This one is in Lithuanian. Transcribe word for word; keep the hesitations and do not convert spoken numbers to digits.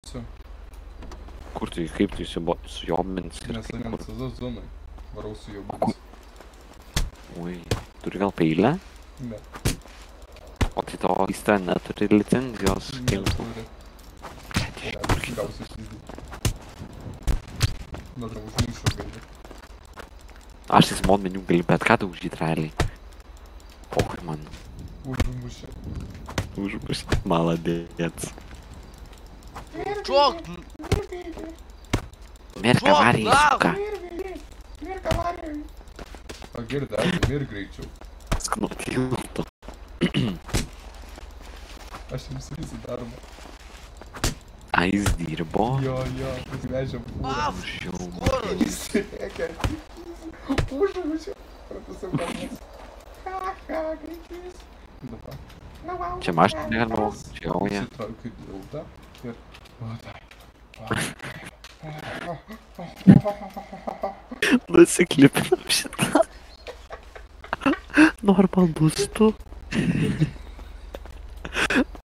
Co? Kur tu, kaip tu sujobins ir Nes kaip ant kur? sezos zonai. Varau su jobins. Oi, turi gal peilę? Ne. O tai tavo įsta neturi licenzijos kiltų. Neturi. O, ne, visi gausi išsizdį. Na, tai užmušo gali. Aš tais mod meniu gali bet ką daužyt realiai. Pochui man. Užmušė. Užmušė. Maladėts. Čok! Mirk avarijai, suka. Mirk avarijai. A, girdi, ačiū, mirk greičiau. Skanu tilto. Aš jums visi darbą. A, jis dirbo. Jo, jo, jis vežė būrą. Užšiau. Skoras! Jis sėkė. Užmušė. Pratusau kalnas. Ha, ha, greitis. Dabar. Čia mašinį negalima vogti, čia jau jie. Sitraukiu dildą ir... O, tai. Nusiklipinam šitą. Normalus tu.